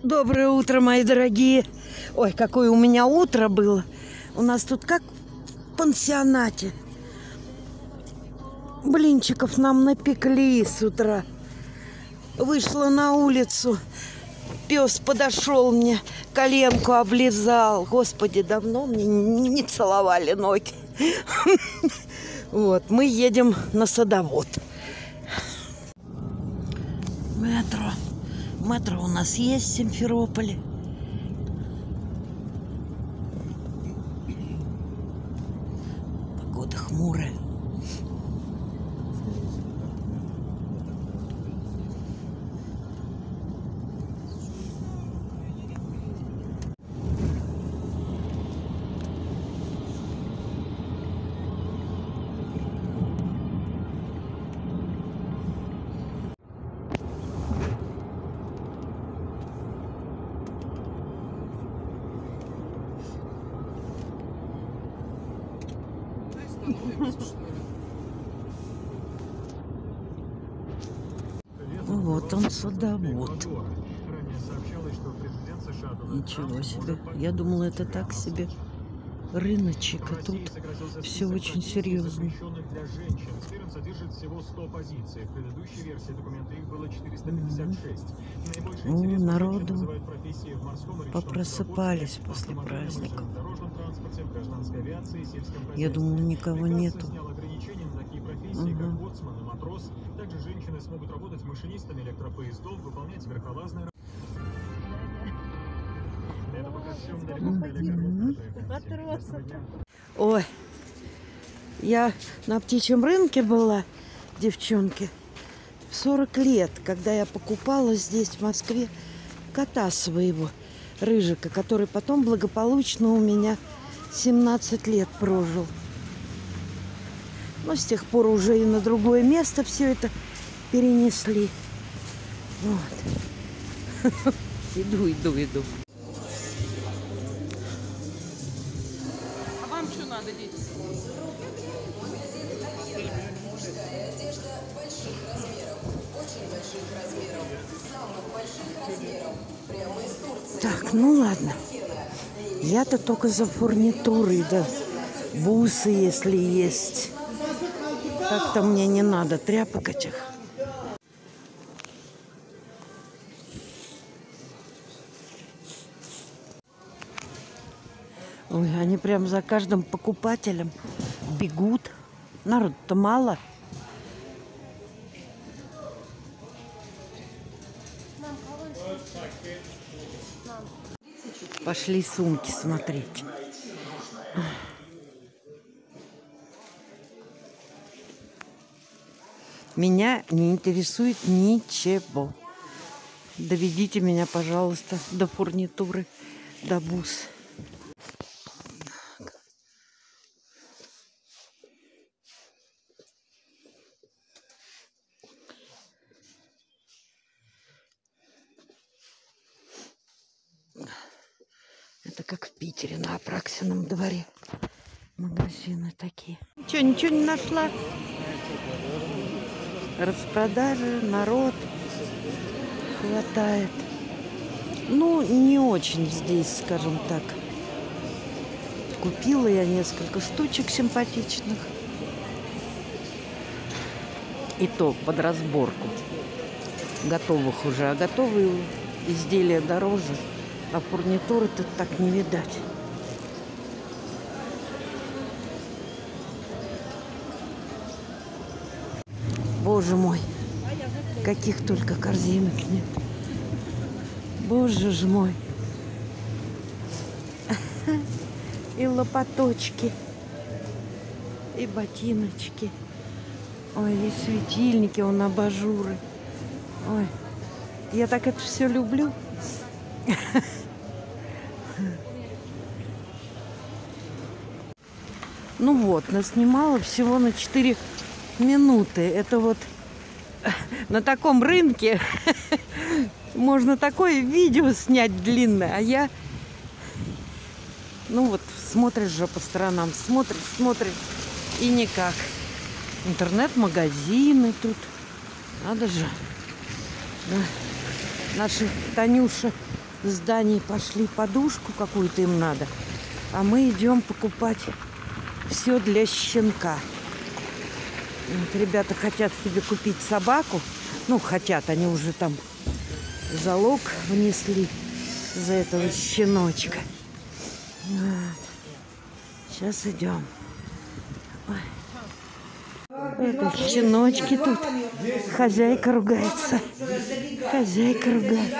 Доброе утро, мои дорогие. Ой, какое у меня утро было. У нас тут как в пансионате. Блинчиков нам напекли с утра. Вышла на улицу. Пес подошел мне, коленку облизал. Господи, давно мне не целовали ноги. Вот, мы едем на Садовод. Метро. Метро у нас есть в Симферополе. Погода хмурая. Вот он, Садовод. Ничего себе. Я думала, это так себе рыночек, а тут все очень серьезно. О, народу попросыпались после праздников. Я думала, никого нету. Также женщины смогут работать машинистами электропоездов, выполнять верхолазные. Ой, я на птичьем рынке была, девчонки, 40 лет, когда я покупала здесь, в Москве, кота своего, Рыжика, который потом благополучно у меня 17 лет прожил. Но с тех пор уже и на другое место все это перенесли. Вот. Иду. А вам что надо, дети? Так, ну ладно. Я-то только за фурнитурой, да бусы, если есть. Так-то мне не надо тряпок этих. Ой, они прям за каждым покупателем бегут. Народ-то мало. Пошли сумки смотреть. Меня не интересует ничего. Доведите меня, пожалуйста, до фурнитуры, до бус. Это как в Питере на Апраксином дворе. Магазины такие. Ничего не нашла. Распродажи, народ хватает. Ну, не очень здесь, скажем так. Купила я несколько штучек симпатичных. И то под разборку. Готовых уже. А готовые изделия дороже. А фурнитуры тут так не видать. Боже мой, каких только корзинок нет. Боже ж мой. И лопаточки, и ботиночки. Ой, и светильники, абажуры. Ой, я так это все люблю. Ну вот, наснимала всего на 4 минуты. Это вот на таком рынке можно такое видео снять длинное. А я, ну вот, смотришь же по сторонам, смотришь и никак. Интернет-магазины тут. Надо же. Да. Наша Танюша зданий пошли подушку какую-то им надо. А мы идем покупать все для щенка. Вот ребята хотят себе купить собаку. Ну, хотят, они уже там залог внесли за этого щеночка. Вот. Сейчас идем. Это щеночки тут. Хозяйка ругается. Хозяйка ругается.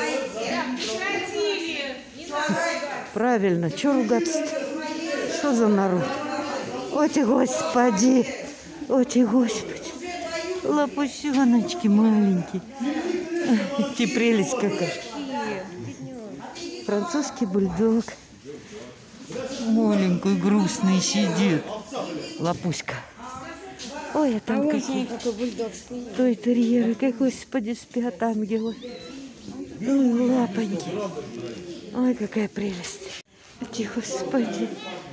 Правильно, что ругаться-то? Что за народ? Ой ты, Господи! Ой ты, Господи! Лапусеночки маленькие. Ты прелесть какая. Французский бульдог. Маленький, грустный сидит. Лапуська. Ой, а там какие. Той терьеры, как, Господи, спят ангелы. Ой, лапоньки. Ой, какая прелесть. Ой, Господи.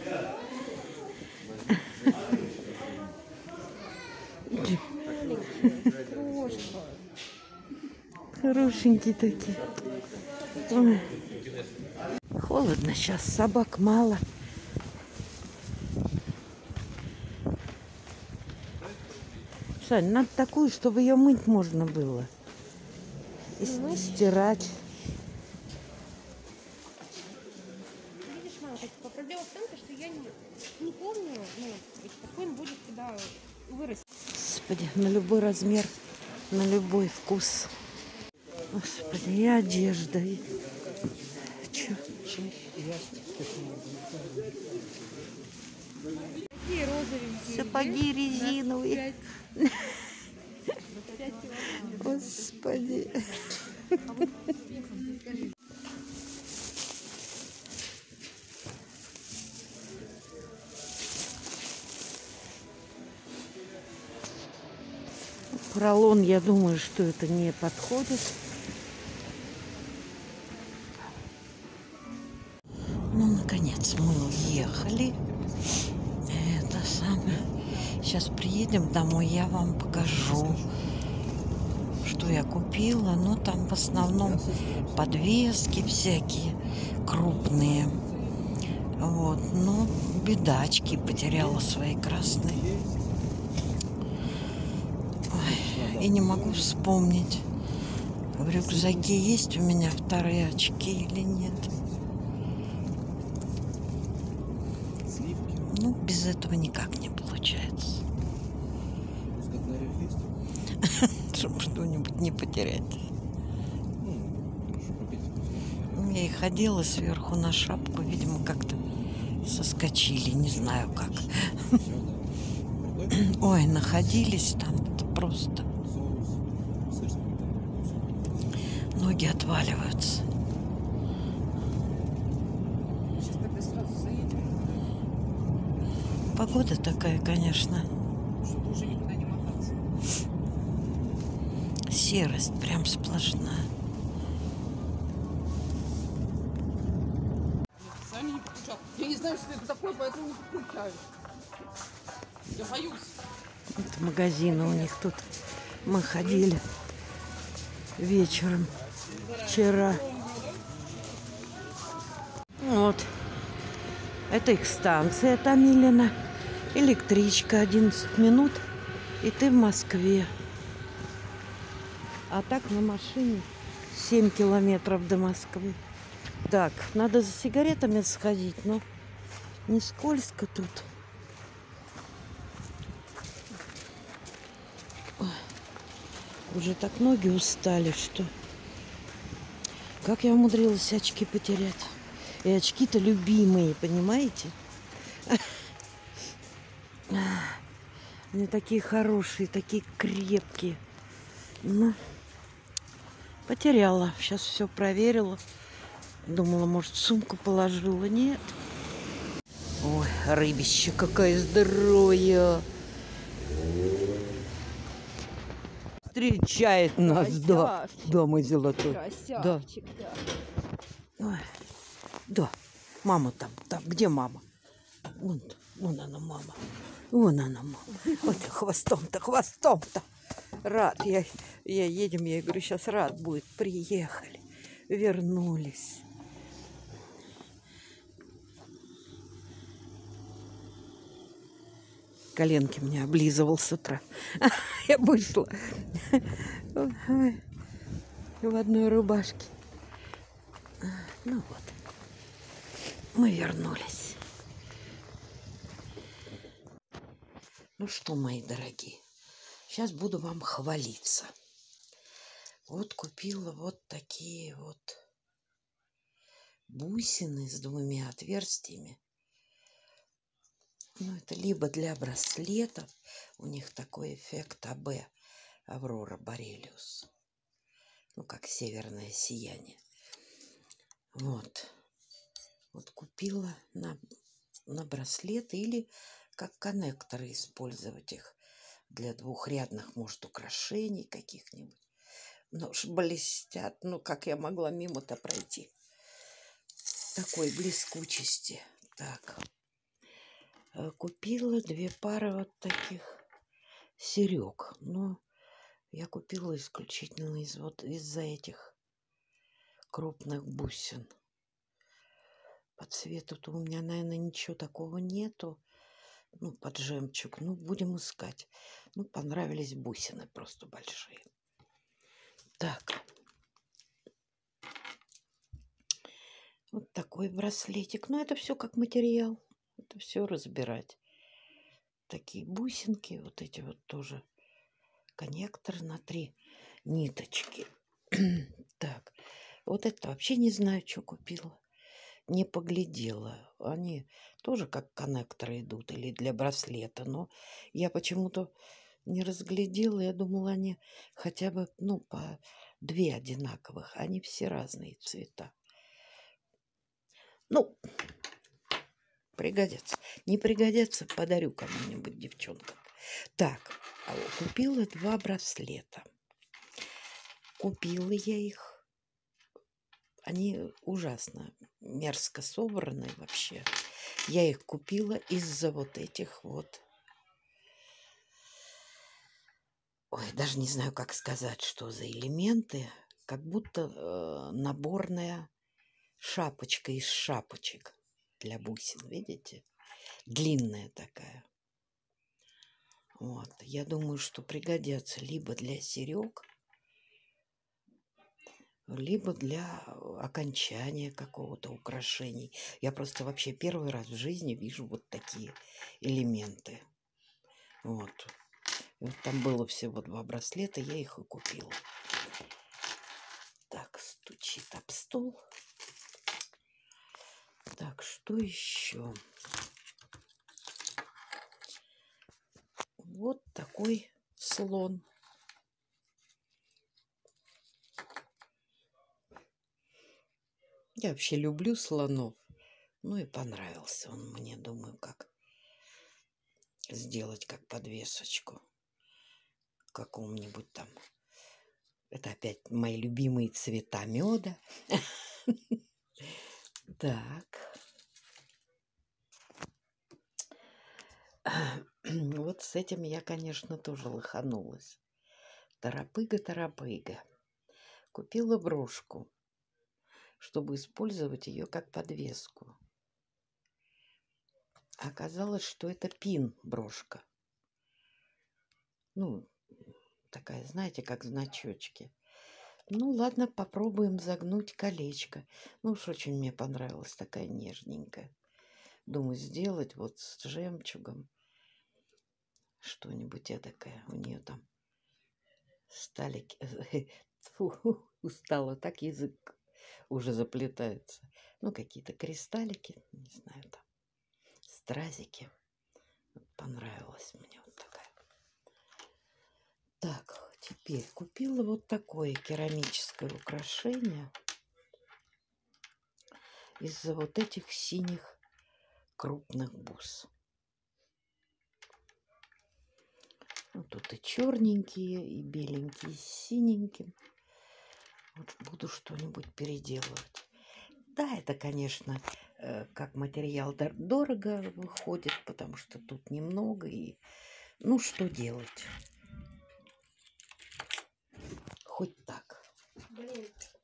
Хорошенькие такие. Ой. Холодно сейчас, собак мало. Сань, надо такую, чтобы ее мыть можно было. И стирать. Видишь, мама, проблема в том, что я не помню, какой он будет, когда вырастет. Господи, на любой размер, на любой вкус. Господи, и одежда. И... Чё? Такие розовенькие. Сапоги резиновые. Господи. Поролон, я думаю, что это не подходит. Ну, наконец, мы уехали. Это самое. Сейчас приедем домой, я вам покажу, что я купила. Ну, там в основном подвески всякие крупные. Вот, ну, бедачки потеряла свои красные. Ой, и не могу вспомнить, в рюкзаке есть у меня вторые очки или нет. Ну, без этого никак не получается. Чтобы что-нибудь не потерять. Я и ходила сверху на шапку, видимо, как-то соскочили, не знаю как. Ой, находились там, это просто. Ноги отваливаются. Погода такая, конечно. Серость прям сплошная. Сами не подключал. Я не знаю, что это такое, поэтому не подключаю. Я боюсь. Это магазины у них тут. Мы ходили вечером вчера. Вот. Это их станция Томилино. Электричка 11 минут. И ты в Москве. А так на машине 7 километров до Москвы. Так, надо за сигаретами сходить, но не скользко тут. Ой, уже так ноги устали, что... Как я умудрилась очки потерять? И очки-то любимые, понимаете? Они такие хорошие, такие крепкие. Ну, потеряла. Сейчас все проверила. Думала, может, в сумку положила. Нет. Ой, рыбище какая здоровая. Встречает нас, да. Да, мой золотой. Красавчик, да. Ой. Да, мама там. Там, где мама? Вон она, мама. Вон она, мама. Вот хвостом-то, хвостом-то. Рад. Я едем, я говорю, сейчас рад будет. Приехали. Вернулись. коленки меня облизывал с утра. Я вышла в одной рубашке. Ну вот, мы вернулись. Ну что, мои дорогие, сейчас буду вам хвалиться. Вот купила вот такие вот бусины с 2 отверстиями. Ну, это либо для браслетов, у них такой эффект АБ, Аврора Борелиус. Ну, как северное сияние. Вот. Вот купила на браслеты или как коннекторы использовать их для двухрядных, может, украшений каких-нибудь. Ну уж блестят. Ну, как я могла мимо-то пройти? Такой блескучести. Так. Купила 2 пары вот таких серег. Но я купила исключительно из-за этих крупных бусин. По цвету-то у меня, наверное, ничего такого нету. Ну, под жемчуг. Ну, будем искать. Ну, понравились бусины просто большие. Так. Вот такой браслетик. Ну, это все как материал. Это все разбирать. Такие бусинки. Вот эти вот тоже. Коннектор на 3 ниточки. Так. Вот это вообще не знаю, что купила. Не поглядела. Они тоже как коннекторы идут или для браслета. Но я почему-то не разглядела. Я думала, они хотя бы, ну, по 2 одинаковых. Они все разные цвета. Ну, пригодятся. Не пригодятся, подарю кому-нибудь девчонкам. Так, купила 2 браслета. Купила я их. Они ужасно мерзко собраны вообще. Я их купила из-за вот этих вот... Ой, даже не знаю, как сказать, что за элементы. Как будто наборная шапочка из шапочек для бусин, видите? Длинная такая. Вот. Я думаю, что пригодятся либо для серег, либо для окончания какого-то украшений. Я просто вообще первый раз в жизни вижу вот такие элементы. Вот. И вот там было всего 2 браслета, я их и купила. Так, стучит об стол. Так, что еще? Вот такой слон. Я вообще люблю слонов. Ну и понравился он мне, думаю, как сделать как подвесочку. Какому-нибудь там. Это опять мои любимые цвета меда. Так. Вот с этим я, конечно, тоже лоханулась. Торопыга. Купила брошку, чтобы использовать ее как подвеску. Оказалось, что это пин-брошка. Ну, такая, знаете, как значочки. Ну, ладно, попробуем загнуть колечко. Ну уж очень мне понравилась такая нежненькая. Думаю, сделать вот с жемчугом что-нибудь эдакое. У нее там сталики. Фу, устала, так язык уже заплетается. Ну, какие-то кристаллики, не знаю, там, стразики. Понравилась мне вот такая. Так, теперь купила вот такое керамическое украшение из-за вот этих синих крупных бус. Ну, тут и черненькие, и беленькие, и синеньким. Вот буду что-нибудь переделывать. Да, это, конечно, как материал дорого выходит, потому что тут немного. И, ну, что делать? Хоть так. Блин.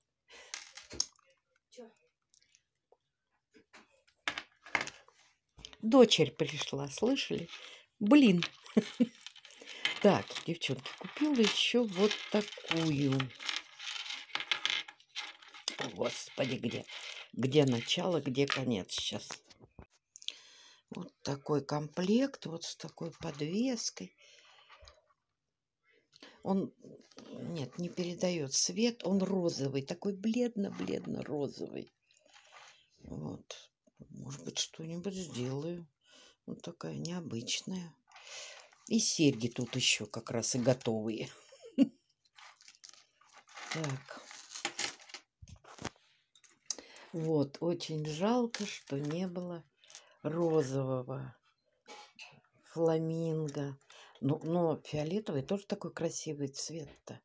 Чё? Дочерь пришла, слышали? Блин. Так, девчонки, купила еще вот такую. Господи, где начало, где конец сейчас. Вот такой комплект, вот с такой подвеской. Он, нет, не передает свет, он розовый, такой бледно-бледно-розовый. Вот, может быть, что-нибудь сделаю. Вот такая необычная. И серьги тут еще как раз и готовые. Так. Вот, очень жалко, что не было розового фламинго. Но фиолетовый тоже такой красивый цвет-то.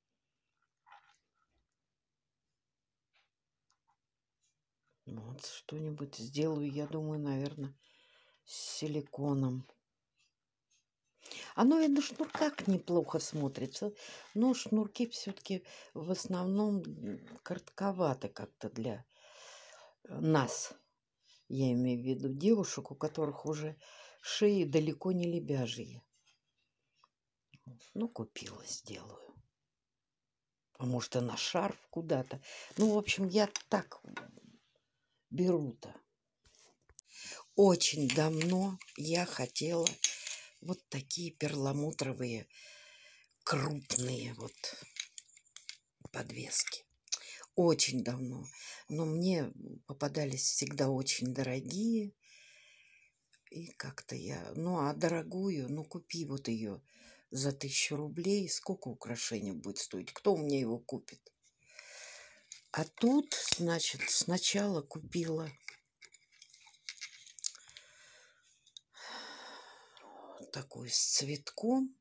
Вот что-нибудь сделаю, я думаю, наверное, с силиконом. Оно и на шнурках неплохо смотрится. Но шнурки все-таки в основном коротковаты как-то для нас. Я имею в виду девушек, у которых уже шеи далеко не лебяжьи. Ну, купила, сделаю. А может, и на шарф куда-то. Ну, в общем, я так беру-то. Очень давно я хотела вот такие перламутровые крупные вот подвески. Очень давно. Но мне попадались всегда очень дорогие. И как-то я... Ну, а дорогую, ну, купи вот ее за 1000 рублей. Сколько украшений будет стоить? Кто у меня его купит? А тут, значит, сначала купила такую с цветком.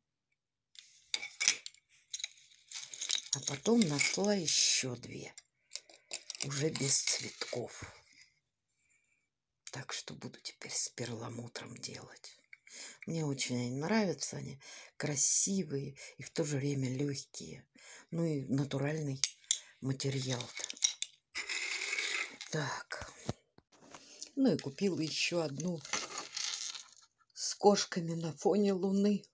А потом нашла еще 2. Уже без цветков. Так что буду теперь с перламутром делать. Мне очень они нравятся. Они красивые и в то же время легкие. Ну и натуральный материал-то. Так. Ну и купила еще одну с кошками на фоне луны.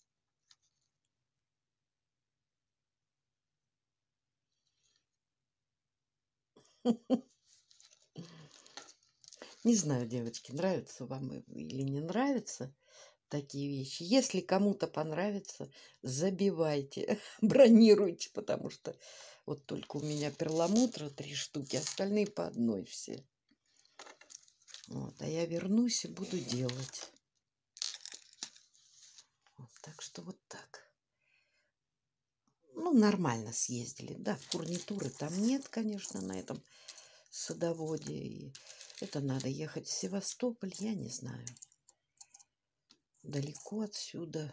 Не знаю, девочки, нравятся вам или не нравятся такие вещи. Если кому-то понравится, забивайте, бронируйте, потому что вот только у меня перламутра 3 штуки, остальные по одной все. Вот, а я вернусь и буду делать. Вот, так что вот так. Ну, нормально съездили. Да, фурнитуры там нет, конечно, на этом садоводе. И это надо ехать в Севастополь, я не знаю. Далеко отсюда.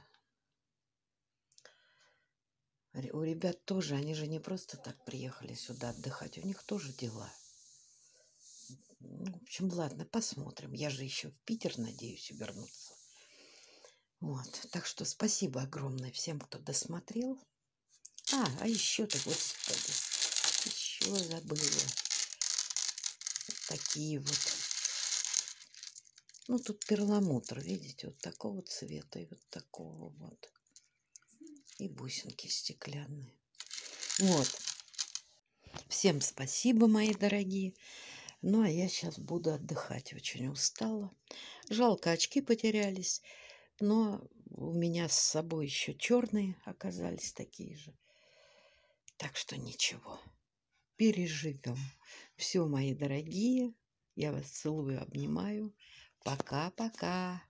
У ребят тоже, они же не просто так приехали сюда отдыхать, у них тоже дела. Ну, в общем, ладно, посмотрим. Я же еще в Питер надеюсь вернуться. Вот, так что спасибо огромное всем, кто досмотрел. А еще-то, господи, еще забыла. Вот такие вот. Ну, тут перламутр, видите, вот такого цвета и вот такого вот. И бусинки стеклянные. Вот. Всем спасибо, мои дорогие. Ну, а я сейчас буду отдыхать. Очень устала. Жалко, очки потерялись. Но у меня с собой еще черные оказались такие же. Так что ничего. Переживем. Все, мои дорогие. Я вас целую, обнимаю. Пока-пока.